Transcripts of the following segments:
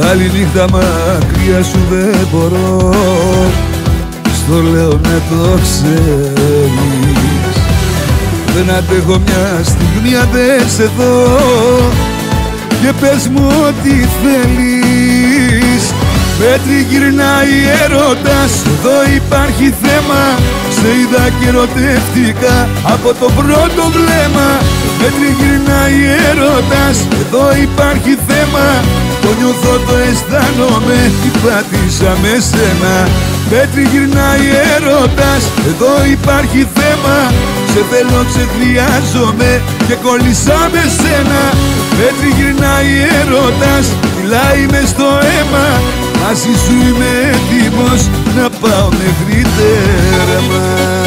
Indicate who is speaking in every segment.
Speaker 1: Άλλη νύχτα μακριά σου δεν μπορώ, στο λέω να το ξέρεις. Δεν αντέχω μια στιγμή αν δεν σε δω, και πες μου ό,τι θέλεις. Με τριγυρνάει έρωτας, εδώ υπάρχει θέμα. Σε είδα και ερωτεύτηκα από το πρώτο βλέμμα. Με τριγυρνάει έρωτας, εδώ υπάρχει θέμα. Το νιώθω, το αισθάνομαι, τι πάτησα με σένα. Με τριγυρνάει έρωτας, εδώ υπάρχει θέμα. Σε θέλω, ξεχρειάζομαι και κόλλησα με σένα. Με τριγυρνάει έρωτας, κυλάει μες στο αίμα. Μαζί σου είμαι έτοιμος να πάω μέχρι τέρμα.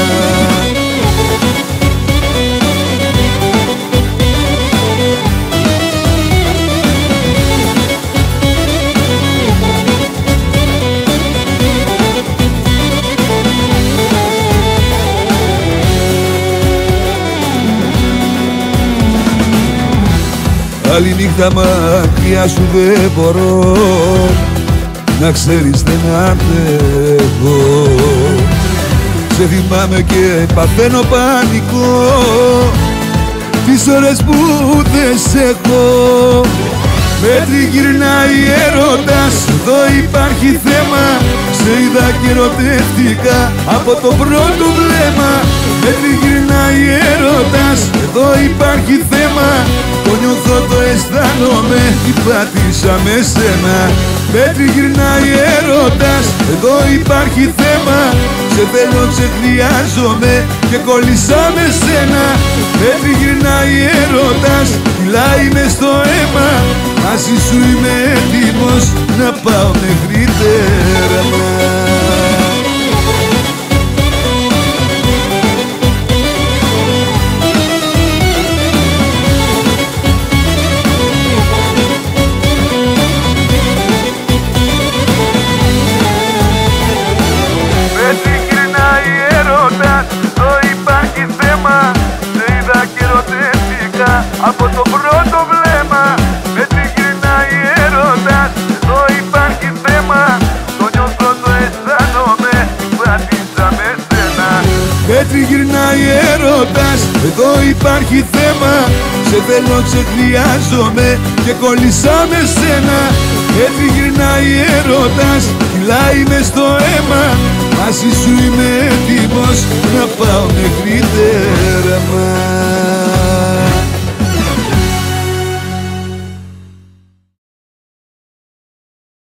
Speaker 1: Άλλη νύχτα μακριά σου δεν μπορώ, να ξέρεις δεν αντέχω. Σε θυμάμαι και παθαίνω πανικό, τις ώρες που δεν σε έχω. Με τριγυρνάει έρωτας, εδώ υπάρχει θέμα. Σε είδα και ερωτεύτηκα από το πρώτο βλέμμα. Με τριγυρνάει έρωτας, εδώ υπάρχει θέμα. Το νιώθω, το αισθάνομαι, τι πάτησα με σένα. Με τριγυρνάει έρωτας, εδώ υπάρχει θέμα. Σε θέλω, ξεχρειάζομαι και κόλλησα με σένα. Με τριγυρνάει έρωτας, κυλάει μες στο αίμα. Μαζί σου είμαι έτοιμος να πάω μέχρι τέρμα.
Speaker 2: Από το πρώτο βλέμμα. Με τριγυρνάει έρωτας, εδώ υπάρχει θέμα. Το νιώθω, το αισθάνομαι, πάτησα με σένα.
Speaker 1: Με τριγυρνάει έρωτας, εδώ υπάρχει θέμα. Σε θέλω, ξεχρειάζομαι και κόλλησα με σένα. Με τριγυρνάει έρωτας, κυλάει μες στο αίμα. Μαζί σου είμαι έτοιμος να πάω μέχρι τέρμα.